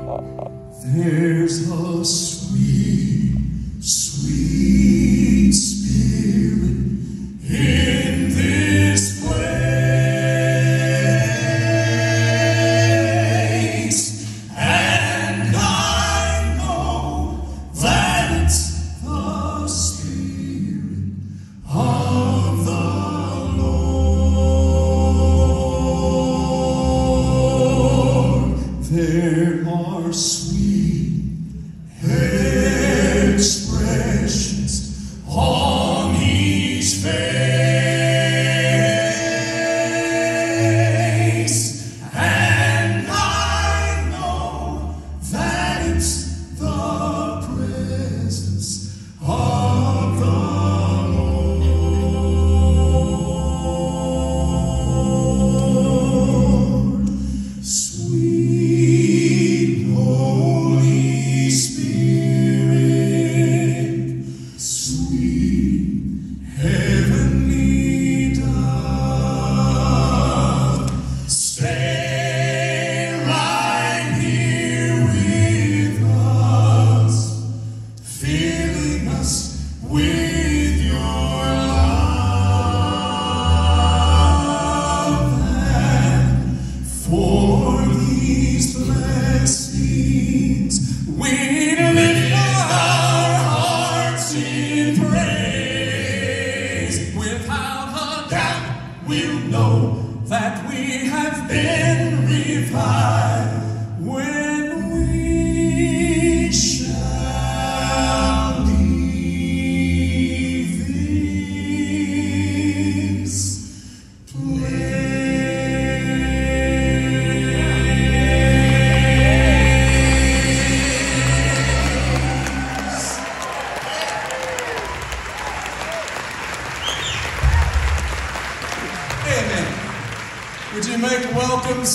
There's a sweet, sweet spirit in this place, and I know that it's the Spirit of the Lord. There are sweet expressions on His face, and I know that it's the presence of the Lord. Sweet Holy Spirit, sweet heavenly dove, stay right here with us, filling us with your love, and for these blessings we lift our hearts in praise. Without a doubt we'll know that we have been revived when we shall leave this place. Amen. Would you make welcome